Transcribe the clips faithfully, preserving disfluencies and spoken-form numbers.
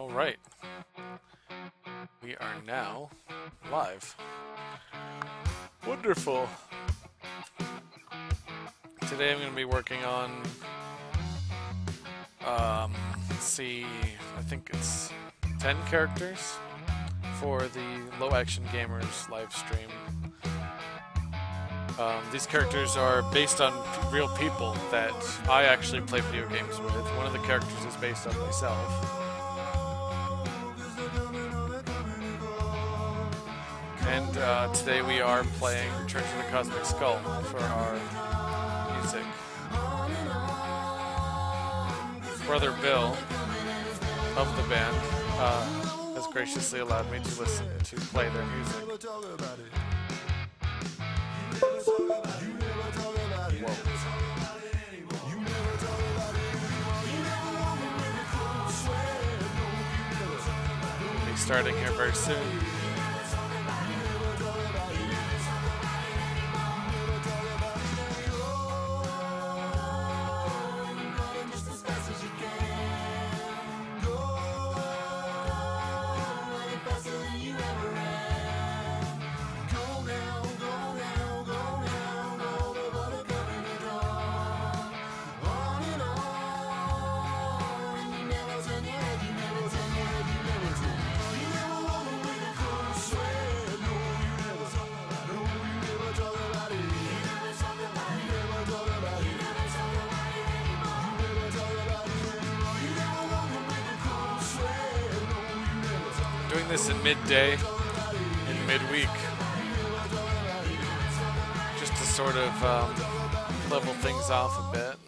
Alright. We are now live. Wonderful. Today I'm going to be working on, um, let's see, I think it's ten characters for the Low Action Gamers live stream. Um, these characters are based on real people that I actually play video games with. One of the characters is based on myself. And uh, today we are playing Return to the Cosmic Skull for our music. Brother Bill of the band uh, has graciously allowed me to listen to play their music. Whoa. We'll be starting here very soon. Doing this in midday, in midweek, just to sort of um, level things off a bit.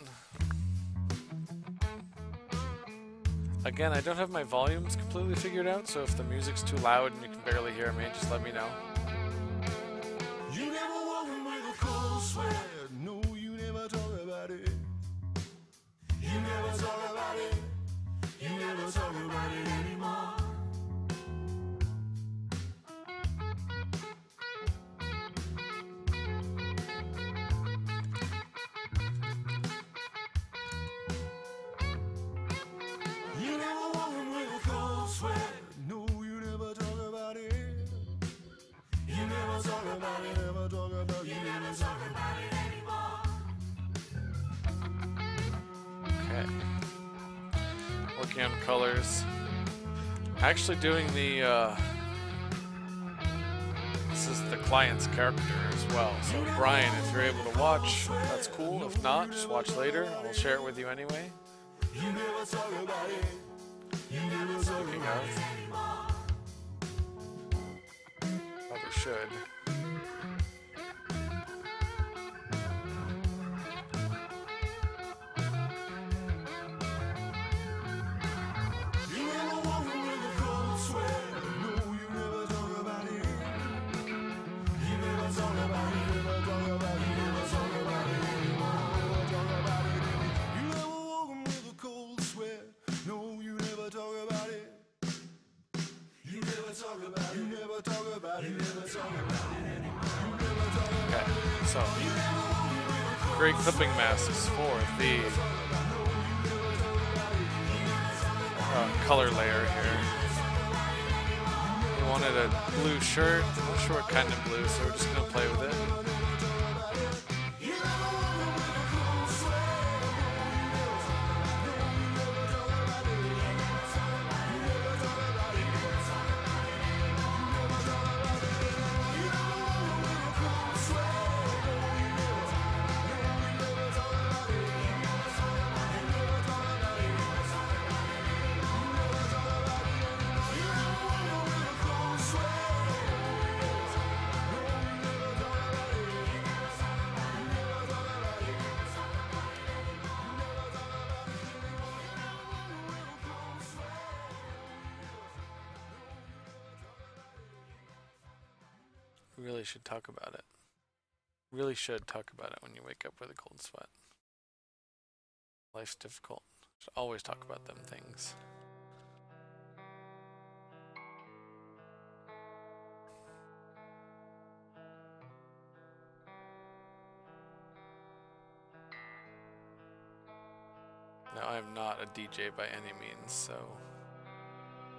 Again, I don't have my volumes completely figured out, so if the music's too loud and you can barely hear me, just let me know. You never walk with a cold sweat. No, you never talk about it. You never talk about it. You never talk about it anymore. You never walk with a cold sweat. No, you never talk about it. You never talk about it, never talk about it, you never talk about it anymore. Okay. Working on colors. Actually doing the, uh, this is the client's character as well. So Brian, if you're able to watch, that's cool. If not, just watch later. I'll share it with you anyway. You never talk about it. You never talk Speaking about of, it anymore. probably should. You never walk with a cold sweat. No, you never talk about it. You never talk about it, never talk about it, you never talk about it anymore. Never talk about it anymore. You never walk with a cold sweat. No, you never talk about it. You never talk about it. You never talk about it. You never talk about it anymore. You never talk about Okay, so great clipping masks for the uh, color layer here. We wanted a blue shirt. I'm not sure what kind of blue, so we're just gonna play with it. We really should talk about it. Really should talk about it when you wake up with a cold sweat. Life's difficult. Should always talk about them things. Now, I am not a D J by any means, so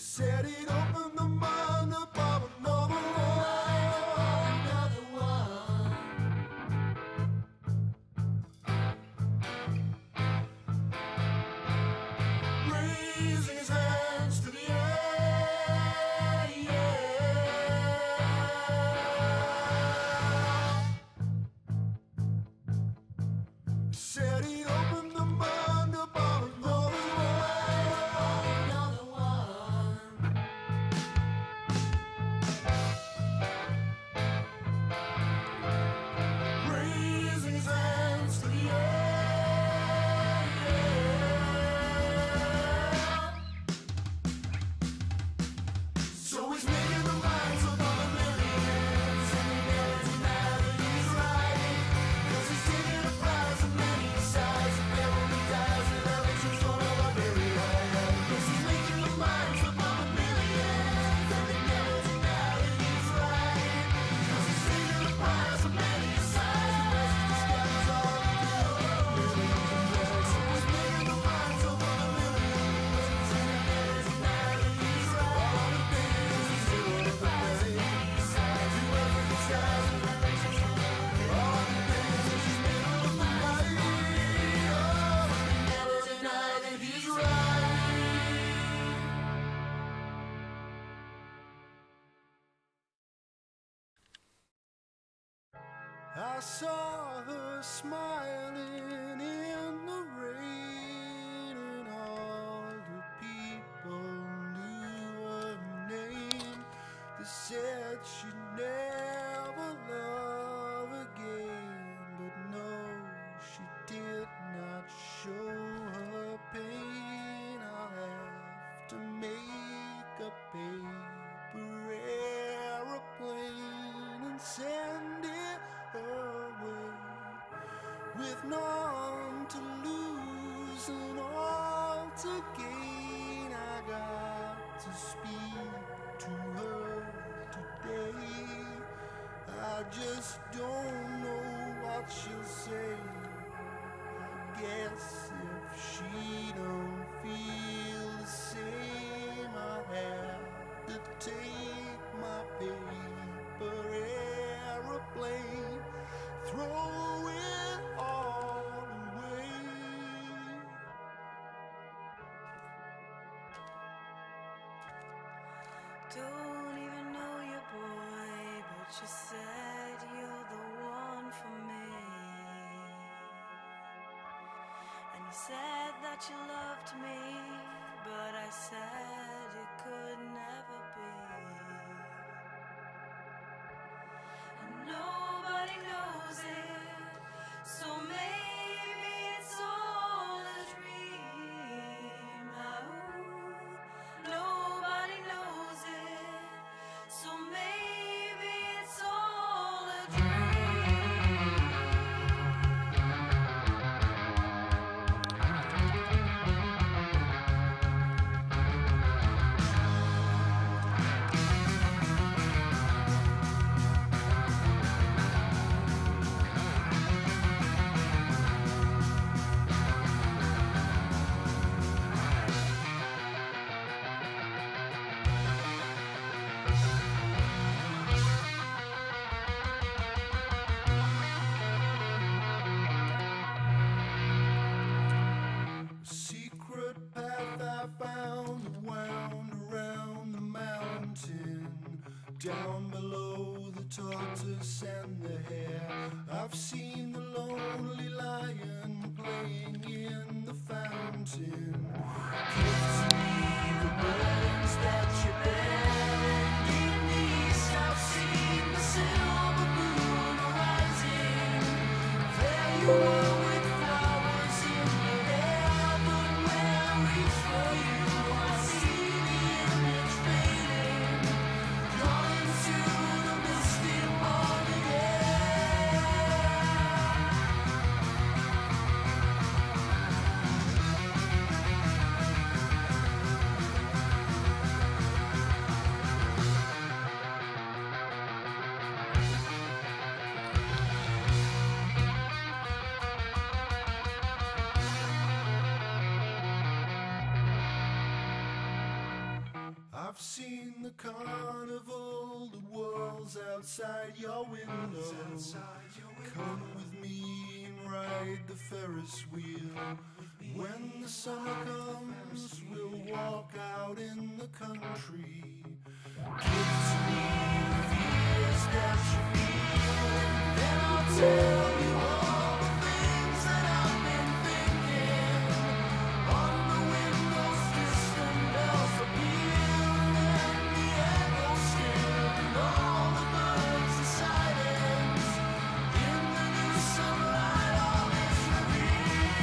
Said it opened the mind up of another one, another one. Raising his hands to the air, yeah. Said it opened the mind up of another one, another one. Raising his hands to the air, yeah. So he's making the minds of all the millions, and he never denies that he's right. 'Cause he's taking a prize of many sides, and never dies, and others who's gonna love very high. 'Cause he's making the minds of all the millions, and he never denies that he's right. 'Cause he's taking a prize of many sides, and others just got all the millions. So he's making the minds of all the millions, and he never denies that he's right. All the things he's doing for many sides, he wasn't disguised, and others just all the things that she's been on the night. Oh, he never denies that he's right. I saw her smiling in the rain, and all the people knew her name. They said she'd never love again, but no, she did not show her pain. I'll have to make a paper aeroplane and send it her way, with none to lose and all to gain. I got to speak to her today. I just don't know what she'll say. I guess if she don't feel the same, I have to take my paper aeroplane, throw it all away. Don't even know you, boy, but you said you're the one for me. And you said that you loved me, but I said it could never be. And nobody knows it, so maybe it's all a dream. Oh, nobody knows it, so maybe it's all a dream. Secret path I found that wound around the mountain, down below the tortoise and the hare. I've seen the lonely lion playing in the fountain. Kiss me the burdens that you bear, and in the east I've seen the silver moon rising. There you are with flowers in your hair, but when I reach for you, I see the image fading, gone into the misty morning air. seen the carnival, the world's outside your window. Come with me and ride the Ferris wheel. When the summer comes, we'll walk out in the country. Give to me the fears that you feel, and then I'll tell you all the things that I've been thinking. On the windows, distant bells are pealing, and the echoes still, and all the birds and silence. In the new sunlight, all is revealed.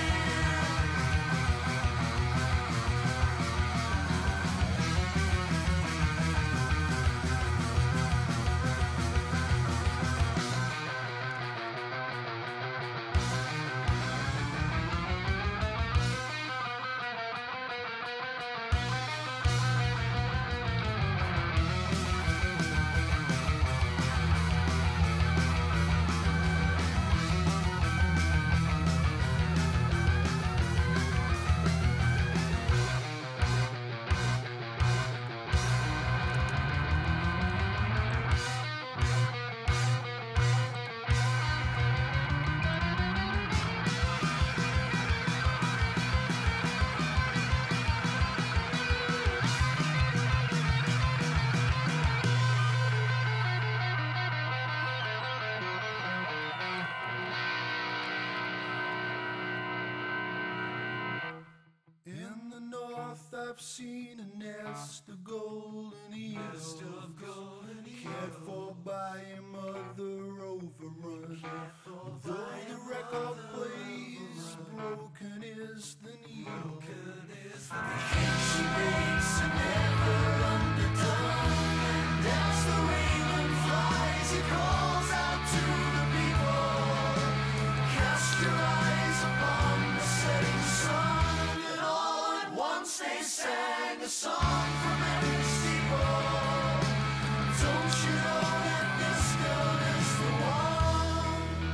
In the north, I've seen a nest of golden eagles, cared for by a mother overrun. Though the record plays, broken is the needle. The cake she makes are never underdone. And as the raven flies, it calls out to the people. Cast your eyes upon the setting sun, and all at once they sang a song from every steeple. Don't you know that this girl is the one?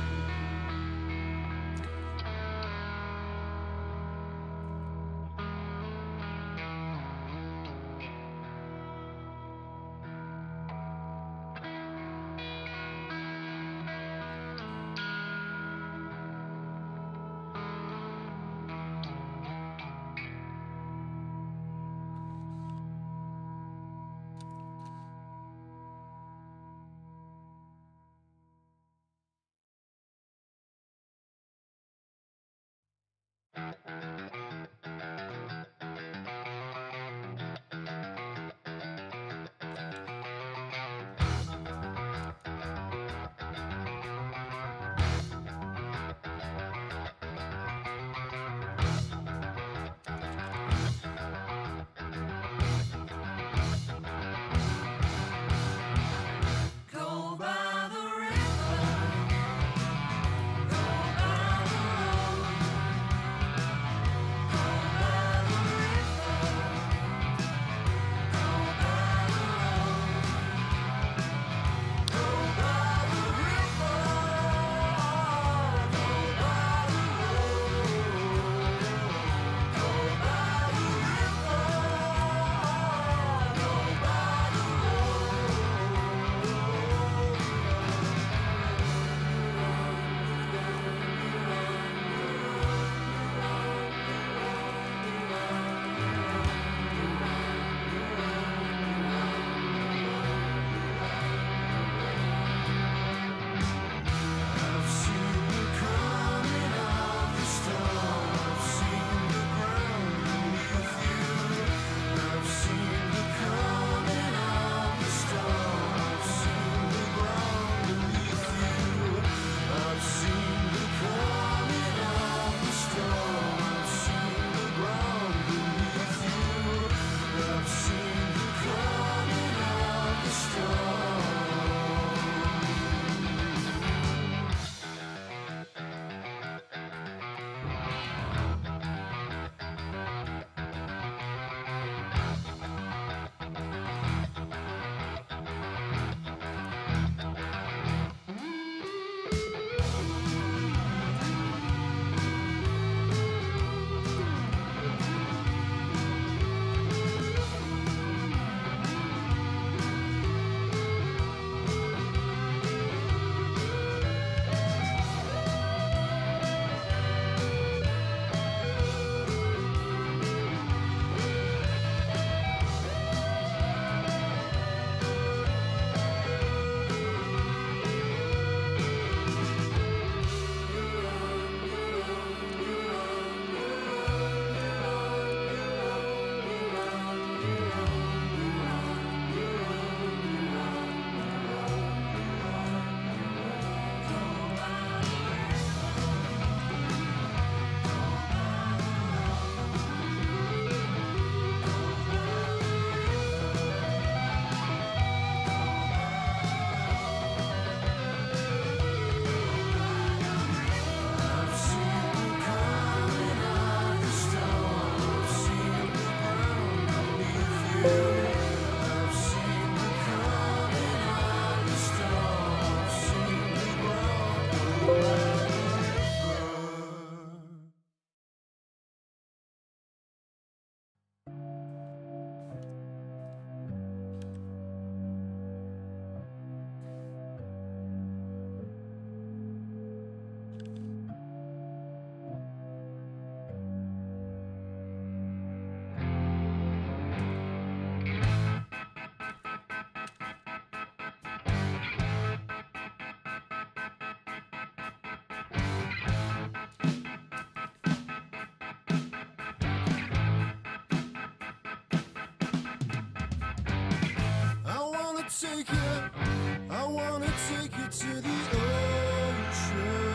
take you, I wanna take you to the ocean.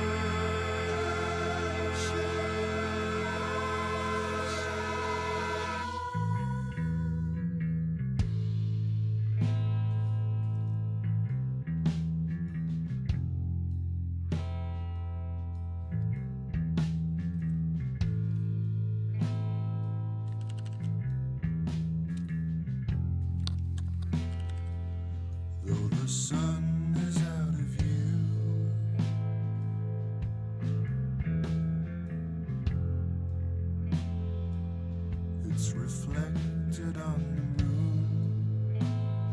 Though the sun is out of view, it's reflected on the moon,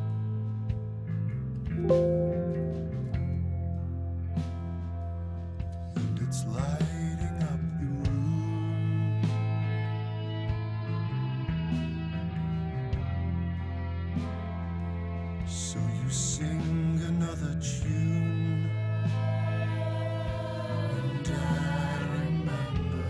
and it's lighting up the room. So you sing another tune, and I remember.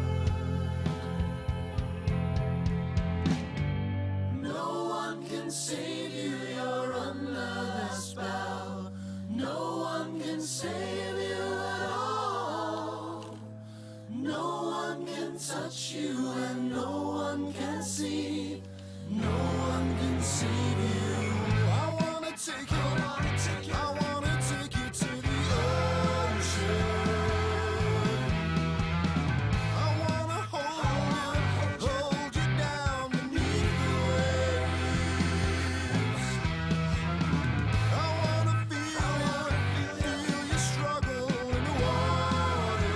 No one can save you, you're under their spell. No one can save you at all. No one can touch you, and no one can see. No one can save you. I wanna take you, I wanna take you, I wanna take you to the ocean. I wanna hold you, hold you down beneath the waves. I wanna feel you, feel you struggle in the water.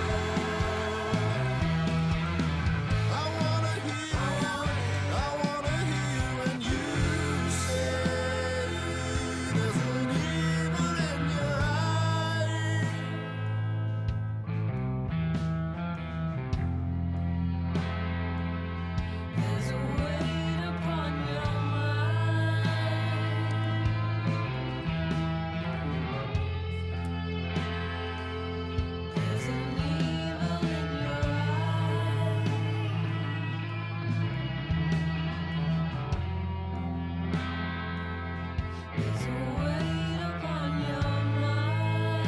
I wanna hear you, I wanna hear when you say there's an evil in your eye. There's a weight upon your mind. There's an evil in your eye. There's a weight upon your mind,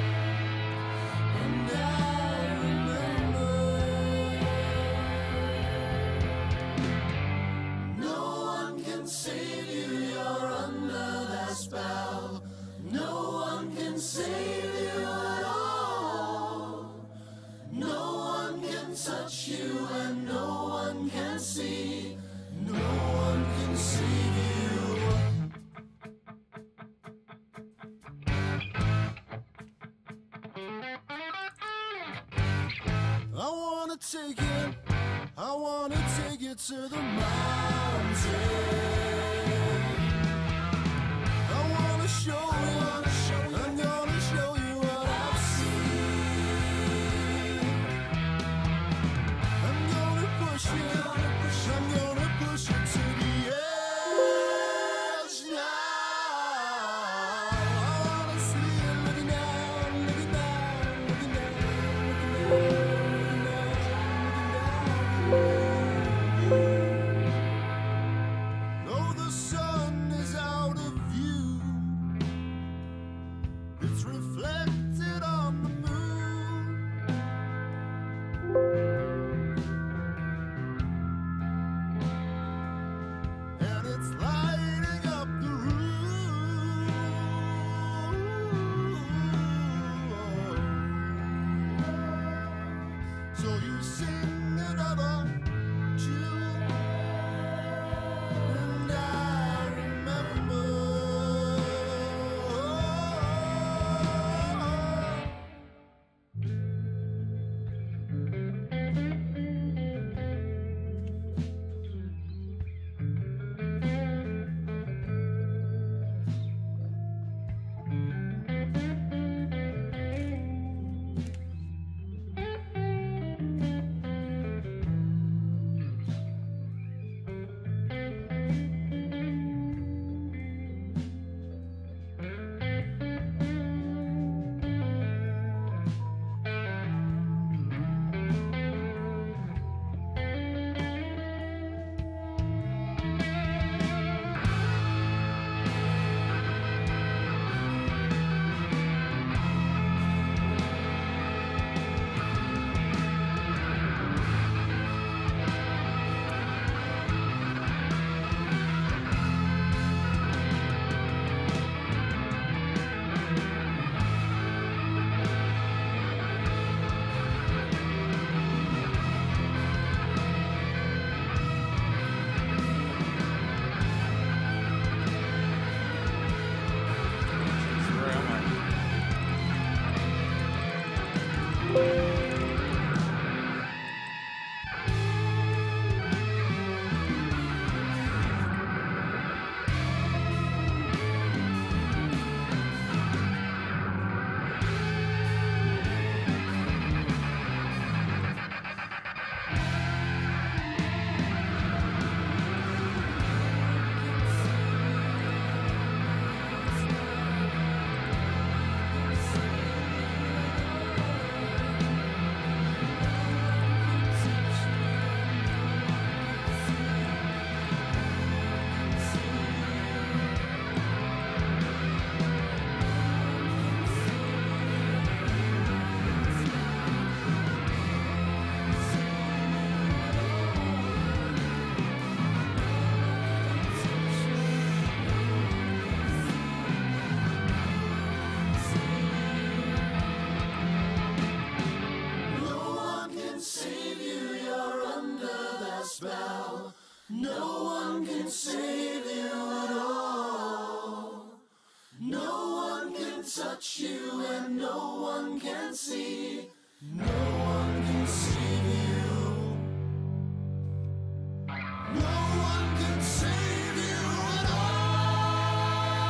and I remember. No one can save you, you're under their spell. No one can save you at all. No one can touch you, and no one can see. No one can save you. I wanna take you, I wanna take you to the mountain. I wanna show you, I'm gonna show you what I've seen. I'm gonna push you, I'm gonna push you to the edge now. I wanna see you looking down, looking down, looking down, looking down. Though the sun is out of view, it's reflected on the moon, and it's lighting up the room. So you sing another tune, and I remember. and no one can see. No one can save you. No one can save you at all.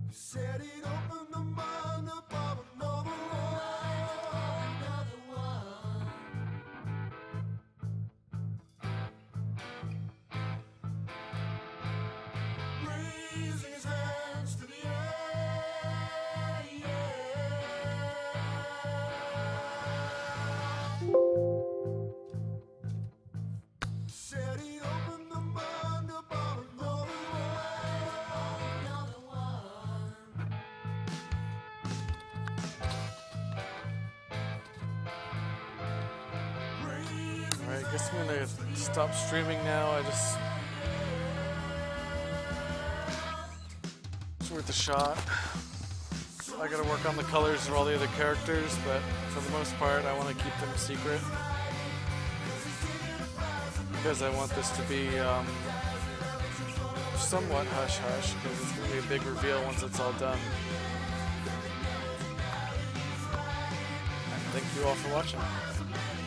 Said he'd open the mind up of another one. Raising his hands to the air, said he'd open the mind up of another one. Alright, I guess I'm gonna stop streaming now. I just. It's worth a shot. I gotta work on the colors of all the other characters, but for the most part, I want to keep them secret. Because I want this to be um, somewhat hush-hush, because it's gonna be a big reveal once it's all done. Thank you all for watching.